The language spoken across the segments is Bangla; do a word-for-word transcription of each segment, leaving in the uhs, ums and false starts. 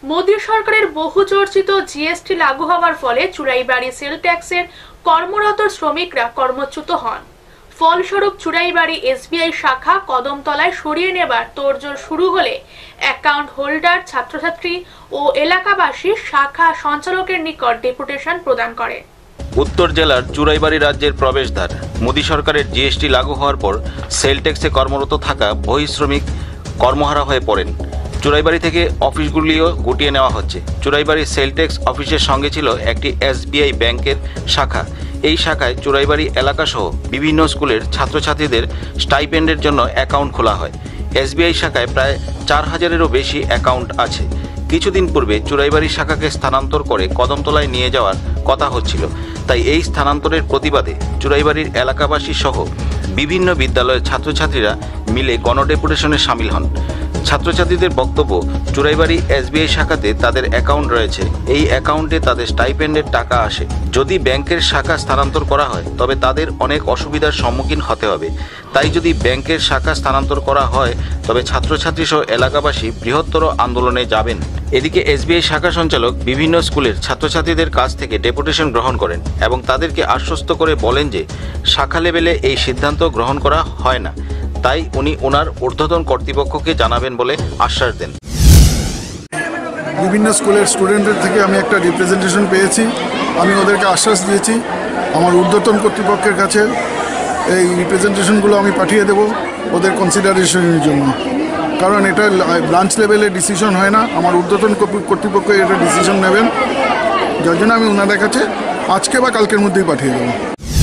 মোদী সরকারের বহু চর্চিত জিএসটি লাগু হওয়ার ফলে চুরাইবাড়ি সেল ট্যাক্সের কর্মরত শ্রমিকরা কর্মচ্যুত হন। ফলস্বরূপ চুরাইবাড়ি এসবিআই শাখা কদমতলায় সরিয়ে নেবার তোড়জোড় শুরু হলে অ্যাকাউন্ট হোল্ডার, ছাত্রছাত্রী ও এলাকাবাসী শাখা সঞ্চালকের নিকট ডেপুটেশন প্রদান করে। উত্তর জেলার চুরাইবাড়ি রাজ্যের প্রবেশদ্বার। মোদী সরকারের জিএসটি লাগু হওয়ার পর সেল ট্যাক্সে কর্মরত থাকা বহিঃশ্রমিক কর্মহারা হয়ে পড়েন। চুরাইবাড়ি থেকে অফিসগুলিও গুটিয়ে নেওয়া হচ্ছে। চুরাইবাড়ি সেল ট্যাক্স অফিসের সঙ্গে ছিল একটি এসবিআই ব্যাংকের শাখা। এই শাখায় চুরাইবাড়ি এলাকাসহ বিভিন্ন স্কুলের ছাত্রছাত্রীদের স্টাইপেন্ডের জন্য অ্যাকাউন্ট খোলা হয়। এসবিআই শাখায় প্রায় চার হাজারেরও বেশি অ্যাকাউন্ট আছে। কিছুদিন পূর্বে চুরাইবাড়ি শাখাকে স্থানান্তর করে কদমতলায় নিয়ে যাওয়ার কথা হচ্ছিল। তাই এই স্থানান্তরের প্রতিবাদে চুরাইবাড়ির এলাকাবাসী সহ বিভিন্ন বিদ্যালয়ের ছাত্রছাত্রীরা মিলে গণডেপুটেশনে সামিল হন। ছাত্রছাত্রীদের বক্তব্য, চুরাইবাড়ি এসবিআই শাখাতে তাদের অ্যাকাউন্ট রয়েছে। এই অ্যাকাউন্টে তাদের স্টাইপেন্ডের টাকা আসে। যদি ব্যাংকের শাখা স্থানান্তর করা হয় তবে তাদের অনেক অসুবিধার সম্মুখীন হতে হবে। তাই যদি ব্যাংকের শাখা স্থানান্তর করা হয় তবে ছাত্রছাত্রী সহ এলাকাবাসী বৃহত্তর আন্দোলনে যাবেন। এদিকে এসবিআই শাখা সঞ্চালক বিভিন্ন স্কুলের ছাত্রছাত্রীদের কাছ থেকে ডেপুটেশন গ্রহণ করেন এবং তাদেরকে আশ্বস্ত করে বলেন যে শাখা লেভেলে এই সিদ্ধান্ত গ্রহণ করা হয় না। তাই উনি ওনার ঊর্ধ্বতন কর্তৃপক্ষকে জানাবেন বলে আশ্বাস দেন। বিভিন্ন স্কুলের স্টুডেন্টদের থেকে আমি একটা রিপ্রেজেন্টেশন পেয়েছি। আমি ওদেরকে আশ্বাস দিয়েছি আমার ঊর্ধ্বতন কর্তৃপক্ষের কাছে এই রিপ্রেজেন্টেশনগুলো আমি পাঠিয়ে দেব ওদের কনসিডারেশনের জন্য। কারণ এটা ব্রাঞ্চ লেভেলে ডিসিশন হয় না, আমার ঊর্ধ্বতন কর্তৃপক্ষ এটা ডিসিশন নেবেন। যার জন্য আমি ওনাদের কাছে আজকে বা কালকের মধ্যেই পাঠিয়ে দেবো।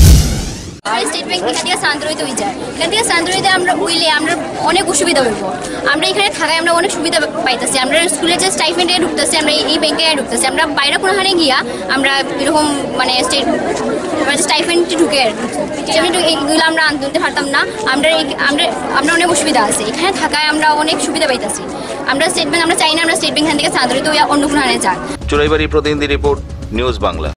স্টেট ব্যাংক এখান থেকে স্থানান্তরিত হয়ে যায়। এখান থেকে স্থানান্তরিত আমরা হইলে আমরা অনেক অসুবিধা হইব। আমরা এখানে থাকায় আমরা অনেক সুবিধা পাইতেছি। আমরা স্কুলে যে স্টাইপেন্ডে ঢুকতেছি, আমরা এই ব্যাংকে ঢুকতেছি। আমরা বাইরে কোনোখানে গিয়া আমরা এরকম মানে স্টেট স্টাইপেন্ডে ঢুকে এইগুলো আমরা আনতে পারতাম না। আমরা আমরা আমরা অনেক অসুবিধা আছে। এখানে থাকায় আমরা অনেক সুবিধা পাইতেছি। আমরা স্টেট ব্যাংক আমরা চাই না আমরা স্টেট ব্যাংক এখান থেকে স্থানান্তরিত হয়ে অন্য কোনোখানে যাক। চুরাইবাড়ি প্রতিনিধি রিপোর্ট, নিউজ বাংলা।